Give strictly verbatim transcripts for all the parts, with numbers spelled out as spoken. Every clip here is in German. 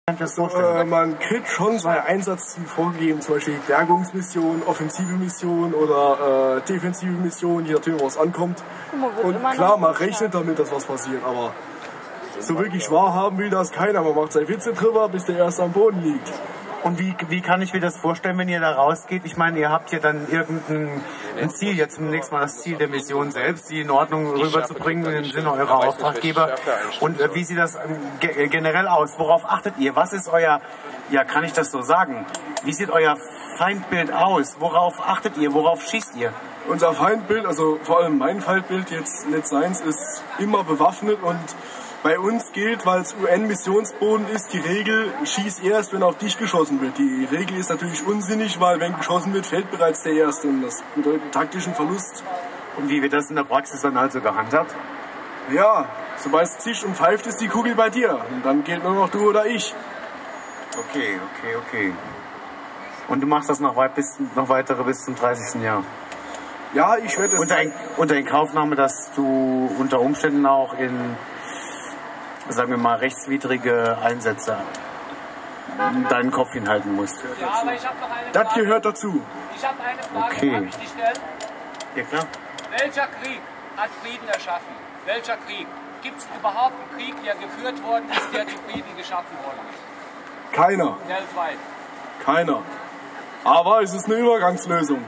Äh, man kriegt schon sein Einsatzziel vorgegeben, zum Beispiel Bergungsmission, offensive Mission oder äh, defensive Mission, je nachdem, was ankommt. Und klar, man rechnet damit, dass was passiert, aber so wirklich wahrhaben will das keiner. Man macht seine Witze drüber, bis der erst am Boden liegt. Und wie, wie kann ich mir das vorstellen, wenn ihr da rausgeht? Ich meine, ihr habt ja dann irgendein ein Ziel, jetzt zunächst mal das Ziel der Mission selbst, die in Ordnung rüberzubringen im Sinne eurer Auftraggeber. Und äh, wie sieht das ge generell aus? Worauf achtet ihr? Was ist euer, ja, kann ich das so sagen? Wie sieht euer Feindbild aus? Worauf achtet ihr? Worauf schießt ihr? Unser Feindbild, also vor allem mein Feindbild, jetzt nicht seins, ist immer bewaffnet und bei uns gilt, weil es U N-Missionsboden ist, die Regel, schieß erst, wenn auf dich geschossen wird. Die Regel ist natürlich unsinnig, weil wenn geschossen wird, fällt bereits der Erste und das bedeutet einen taktischen Verlust. Und wie wird das in der Praxis dann also gehandhabt? Ja, sobald es zischt und pfeift, ist die Kugel bei dir. Und dann gilt nur noch du oder ich. Okay, okay, okay. Und du machst das noch, weit bis, noch weitere bis zum dreißigsten Jahr? Ja, ich werde es... Unter, unter Inkaufnahme, dass du unter Umständen auch in, sagen wir mal, rechtswidrige Einsätze deinen Kopf hinhalten musst. Ja, aber ich habe noch eine Das Frage. gehört dazu. Ich habe eine Frage, Okay. darf ich die stellen? Ja, klar. Welcher Krieg hat Frieden erschaffen? Welcher Krieg? Gibt es überhaupt einen Krieg, der geführt worden ist, der zu Frieden geschaffen worden ist? Keiner. Weltweit. Keiner. Aber es ist eine Übergangslösung.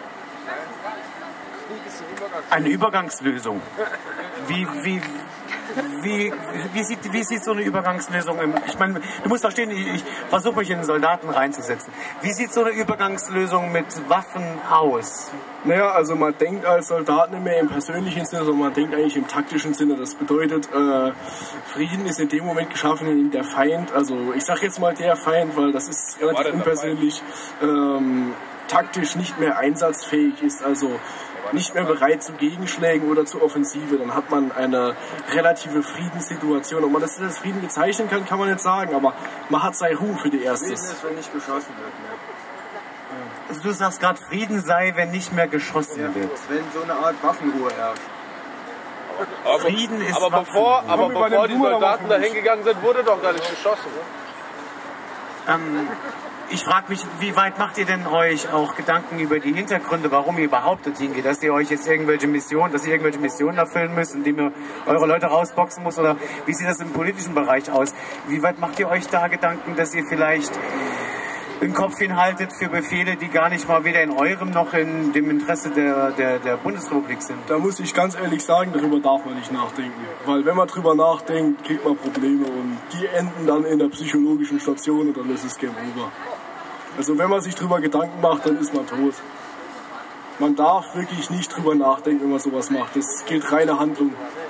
Eine Übergangslösung. Wie, wie, wie, wie, sieht, wie sieht so eine Übergangslösung im, ich meine, du musst verstehen, ich, ich versuche mich in den Soldaten reinzusetzen. Wie sieht so eine Übergangslösung mit Waffen aus? Naja, also man denkt als Soldat nicht mehr im persönlichen Sinne, sondern man denkt eigentlich im taktischen Sinne. Das bedeutet, äh, Frieden ist in dem Moment geschaffen, in dem der Feind, also ich sag jetzt mal der Feind, weil das ist relativ unpersönlich, ähm, taktisch nicht mehr einsatzfähig ist, also nicht mehr bereit zu Gegenschlägen oder zur Offensive, dann hat man eine relative Friedenssituation. Ob man das als Frieden bezeichnen kann, kann man nicht sagen, aber man hat seine Ruhe für die Erste. Frieden ist, wenn nicht geschossen wird. Ne? Also du sagst gerade, Frieden sei, wenn nicht mehr geschossen Ja, wird. wenn so eine Art Waffenruhe herrscht. Aber, Frieden ist aber bevor, Waffen. aber Kommen wir bei bevor den die Boomerang Soldaten da nicht. hingegangen sind, wurde doch gar nicht geschossen. Ne? Ähm, ich frage mich, wie weit macht ihr denn euch auch Gedanken über die Hintergründe, warum ihr überhaupt dorthin geht? Dass ihr euch jetzt irgendwelche Missionen, dass ihr irgendwelche Missionen erfüllen müsst, indem ihr eure Leute rausboxen muss? Oder wie sieht das im politischen Bereich aus? Wie weit macht ihr euch da Gedanken, dass ihr vielleicht den Kopf hinhaltet für Befehle, die gar nicht mal weder in eurem noch in dem Interesse der, der, der Bundesrepublik sind? Da muss ich ganz ehrlich sagen, darüber darf man nicht nachdenken. Weil wenn man drüber nachdenkt, kriegt man Probleme und die enden dann in der psychologischen Station und dann ist es Game Over. Also wenn man sich drüber Gedanken macht, dann ist man tot. Man darf wirklich nicht drüber nachdenken, wenn man sowas macht. Das gilt reine Handlung.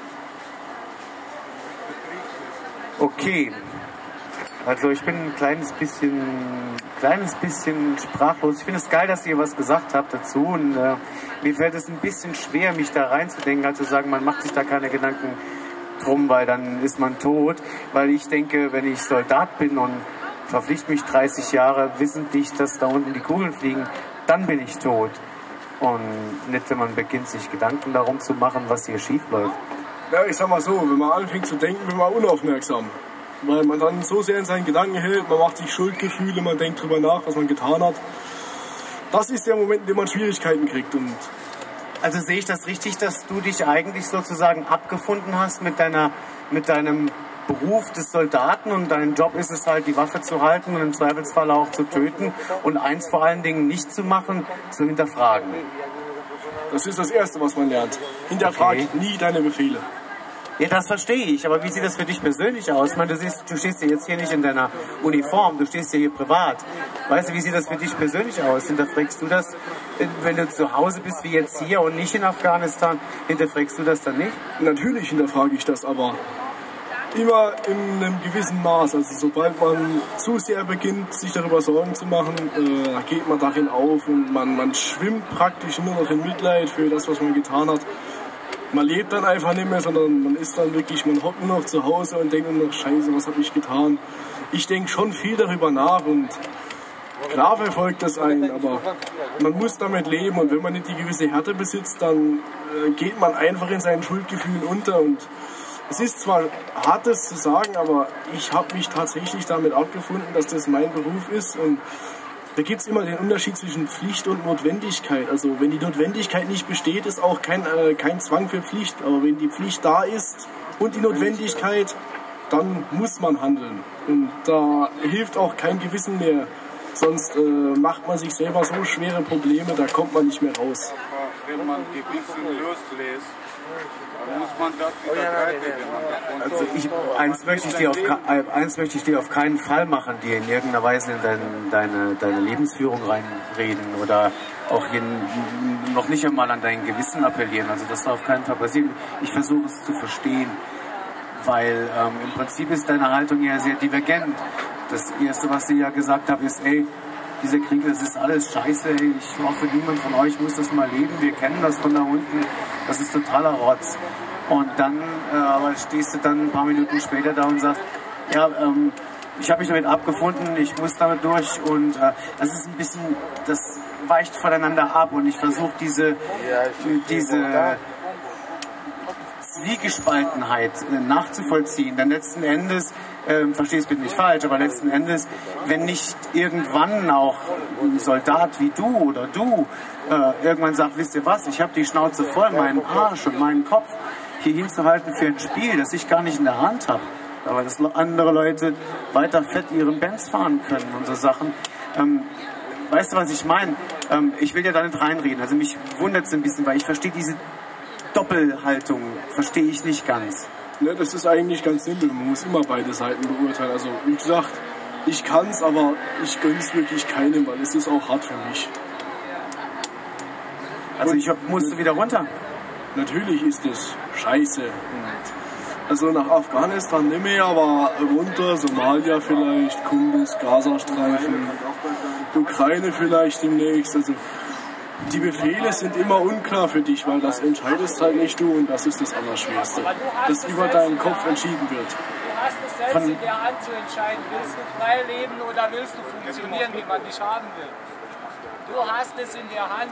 Okay. Also ich bin ein kleines bisschen, kleines bisschen sprachlos. Ich finde es geil, dass ihr was gesagt habt dazu. Und äh, mir fällt es ein bisschen schwer, mich da reinzudenken, also zu sagen, man macht sich da keine Gedanken drum, weil dann ist man tot. Weil ich denke, wenn ich Soldat bin und verpflichte mich dreißig Jahre wissentlich, dass da unten die Kugeln fliegen, dann bin ich tot. Und nicht, wenn man beginnt, sich Gedanken darum zu machen, was hier schief läuft. Ja, ich sag mal so, wenn man anfängt zu denken, wird man unaufmerksam. Weil man dann so sehr in seinen Gedanken hält, man macht sich Schuldgefühle, man denkt drüber nach, was man getan hat. Das ist der Moment, in dem man Schwierigkeiten kriegt. Und also sehe ich das richtig, dass du dich eigentlich sozusagen abgefunden hast mit deiner, mit deinem Beruf des Soldaten und dein Job ist es halt, die Waffe zu halten und im Zweifelsfall auch zu töten und eins vor allen Dingen nicht zu machen, zu hinterfragen. das ist das Erste, was man lernt. Hinterfrag Okay. nie deine Befehle. Ja, das verstehe ich, aber wie sieht das für dich persönlich aus? Ich meine, du, siehst, du stehst ja jetzt hier nicht in deiner Uniform, du stehst ja hier privat. Weißt du, wie sieht das für dich persönlich aus? Hinterfragst du das, wenn du zu Hause bist, wie jetzt hier und nicht in Afghanistan, hinterfragst du das dann nicht? Natürlich hinterfrage ich das, aber immer in einem gewissen Maß. Also sobald man zu sehr beginnt, sich darüber Sorgen zu machen, äh, geht man darin auf und man, man schwimmt praktisch nur noch in Mitleid für das, was man getan hat. Man lebt dann einfach nicht mehr, sondern man ist dann wirklich, man hockt nur noch zu Hause und denkt nur noch, Scheiße, was habe ich getan? Ich denke schon viel darüber nach und klar verfolgt das einen, aber man muss damit leben und wenn man nicht die gewisse Härte besitzt, dann äh, geht man einfach in seinen Schuldgefühlen unter und Es ist zwar hart, das zu sagen, aber ich habe mich tatsächlich damit abgefunden, dass das mein Beruf ist. Und da gibt es immer den Unterschied zwischen Pflicht und Notwendigkeit. Also wenn die Notwendigkeit nicht besteht, ist auch kein, äh, kein Zwang für Pflicht. Aber wenn die Pflicht da ist und die Notwendigkeit, dann muss man handeln. Und da hilft auch kein Gewissen mehr. Sonst äh, macht man sich selber so schwere Probleme, da kommt man nicht mehr raus. Wenn man Gewissen loslässt, dann muss man das wieder weitergehen. Also ich, eins, möchte ich dir auf, eins möchte ich dir auf keinen Fall machen, dir in irgendeiner Weise in dein, deine, deine Lebensführung reinreden oder auch hier noch nicht einmal an dein Gewissen appellieren. Also das soll auf keinen Fall passieren. Ich versuche es zu verstehen, weil ähm, im Prinzip ist deine Haltung ja sehr divergent. Das Erste, was ich ja gesagt habe, ist, ey, dieser Krieg, das ist alles scheiße, ey. Ich hoffe, niemand von euch muss das mal leben, wir kennen das von da unten, das ist totaler Rotz. Und dann äh, aber stehst du dann ein paar Minuten später da und sagst, ja, ähm, ich habe mich damit abgefunden, ich muss damit durch und äh, das ist ein bisschen, das weicht voneinander ab und ich versuche diese, diese Zwiegespaltenheit äh, nachzuvollziehen, denn letzten Endes, äh, versteh es bitte nicht falsch, aber letzten Endes, wenn nicht irgendwann auch ein Soldat wie du oder du äh, irgendwann sagt, wisst ihr was, ich habe die Schnauze voll, meinen Arsch und meinen Kopf hier hinzuhalten für ein Spiel, das ich gar nicht in der Hand habe, aber dass andere Leute weiter fett ihren Benz fahren können und so Sachen. Ähm, weißt du, was ich meine? Ähm, ich will ja da nicht reinreden, also mich wundert es ein bisschen, weil ich verstehe diese Doppelhaltung, verstehe ich nicht ganz. Ne, das ist eigentlich ganz simpel, man muss immer beide Seiten beurteilen. Also wie gesagt, ich kann es, aber ich gönne es wirklich keinem, weil es ist auch hart für mich. Also ich hab, musste wieder runter? Natürlich ist es scheiße. Und also nach Afghanistan nicht mehr, aber runter, Somalia vielleicht, Kunduz, Gazastreifen, Ukraine vielleicht demnächst. Also die Befehle sind immer unklar für dich, weil das entscheidest halt nicht du und das ist das Allerschwerste, dass über deinen Kopf entschieden wird. Du hast es selbst Von in der Hand zu entscheiden, willst du frei leben oder willst du funktionieren, wie man dich haben will. Du hast es in der Hand.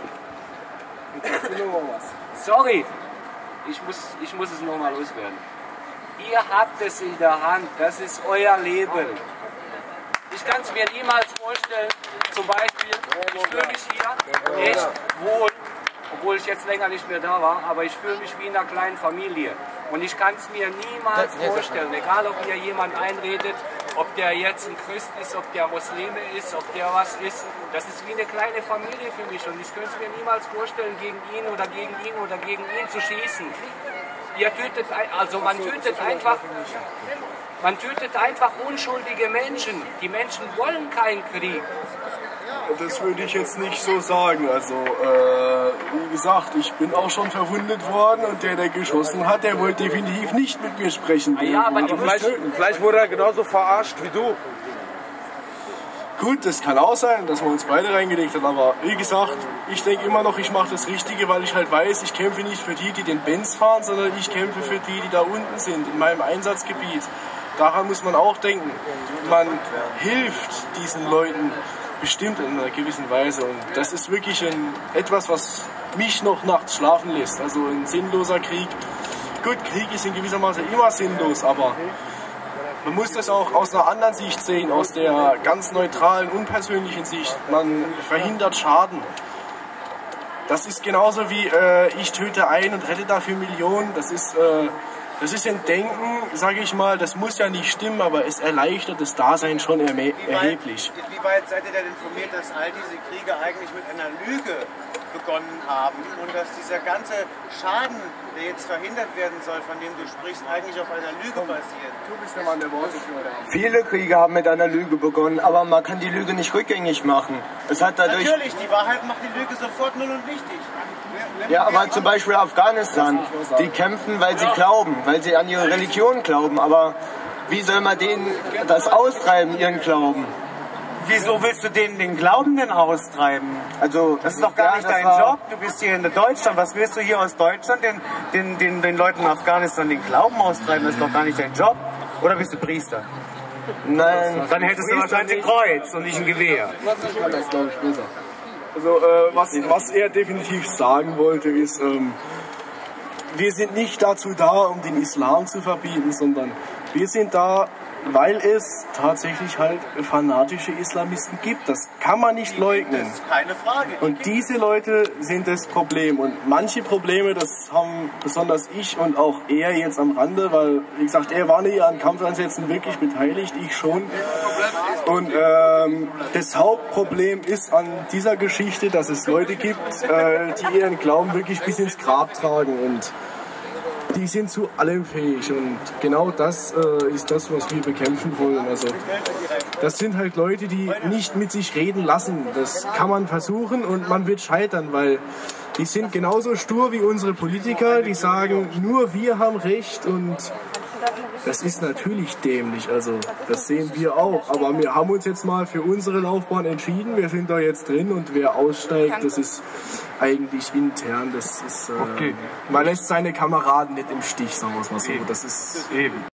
Sorry, ich muss, ich muss es nochmal loswerden. Ihr habt es in der Hand, das ist euer Leben. Ich kann es mir niemals vorstellen, zum Beispiel, ich fühle mich hier echt wohl, obwohl ich jetzt länger nicht mehr da war, aber ich fühle mich wie in einer kleinen Familie. Und ich kann es mir niemals vorstellen, egal ob mir jemand einredet, ob der jetzt ein Christ ist, ob der Muslime ist, ob der was ist. Das ist wie eine kleine Familie für mich und ich könnte es mir niemals vorstellen, gegen ihn oder gegen ihn oder gegen ihn zu schießen. Ihr tötet, also man tötet einfach... Man tötet einfach unschuldige Menschen. Die Menschen wollen keinen Krieg. Das würde ich jetzt nicht so sagen. Also, äh, wie gesagt, ich bin auch schon verwundet worden und der, der geschossen hat, der wollte definitiv nicht mit mir sprechen. Ah ja, aber vielleicht, vielleicht wurde er genauso verarscht wie du. Gut, das kann auch sein, dass man uns beide reingelegt hat, aber wie gesagt, ich denke immer noch, ich mache das Richtige, weil ich halt weiß, ich kämpfe nicht für die, die den Benz fahren, sondern ich kämpfe für die, die da unten sind, in meinem Einsatzgebiet. Daran muss man auch denken. Man hilft diesen Leuten bestimmt in einer gewissen Weise und das ist wirklich ein, etwas, was mich noch nachts schlafen lässt. Also ein sinnloser Krieg. Gut, Krieg ist in gewisser Maße immer sinnlos, aber man muss das auch aus einer anderen Sicht sehen, aus der ganz neutralen, unpersönlichen Sicht. Man verhindert Schaden. Das ist genauso wie äh, ich töte einen und rette dafür Millionen. Das ist... Äh, Das ist ein Denken, sage ich mal, das muss ja nicht stimmen, aber es erleichtert das Dasein schon erheblich. Inwieweit seid ihr denn informiert, dass all diese Kriege eigentlich mit einer Lüge begonnen haben und dass dieser ganze Schaden, der jetzt verhindert werden soll, von dem du sprichst, eigentlich auf einer Lüge basiert? Du bist der Mann, der Worte führt. Viele Kriege haben mit einer Lüge begonnen, aber man kann die Lüge nicht rückgängig machen. Es hat dadurch Natürlich, die Wahrheit macht die Lüge sofort null und nichtig. Ja, aber zum Beispiel Afghanistan, die kämpfen, weil sie glauben, weil sie an ihre Religion glauben, aber wie soll man denen das austreiben, ihren Glauben? Wieso willst du denen den Glauben denn austreiben? Also, das ist doch gar ja, nicht dein Job. Du bist hier in Deutschland. Was willst du hier aus Deutschland den, den, den, den Leuten in Afghanistan den Glauben austreiben? Das ist doch gar nicht dein Job. Oder bist du Priester? Nein. Dann hättest du wahrscheinlich ein Kreuz und nicht ein Gewehr. Das glaube ich besser. Also, äh, was, was er definitiv sagen wollte, ist, ähm, wir sind nicht dazu da, um den Islam zu verbieten, sondern wir sind da, weil es tatsächlich halt fanatische Islamisten gibt. Das kann man nicht leugnen. Das ist keine Frage. Und diese Leute sind das Problem. Und manche Probleme, das haben besonders ich und auch er jetzt am Rande, weil, wie gesagt, er war nie an Kampfeinsätzen wirklich beteiligt, ich schon. Und ähm, das Hauptproblem ist an dieser Geschichte, dass es Leute gibt, äh, die ihren Glauben wirklich bis ins Grab tragen. Und die sind zu allem fähig und genau das äh, ist das, was wir bekämpfen wollen. Also das sind halt Leute, die nicht mit sich reden lassen. Das kann man versuchen und man wird scheitern, weil die sind genauso stur wie unsere Politiker, die sagen, nur wir haben Recht und das ist natürlich dämlich, also das sehen wir auch. Aber wir haben uns jetzt mal für unsere Laufbahn entschieden, wir sind da jetzt drin und wer aussteigt, das ist eigentlich intern. Das ist, äh, okay. Man lässt seine Kameraden nicht im Stich, sagen wir es mal so. Das ist eben.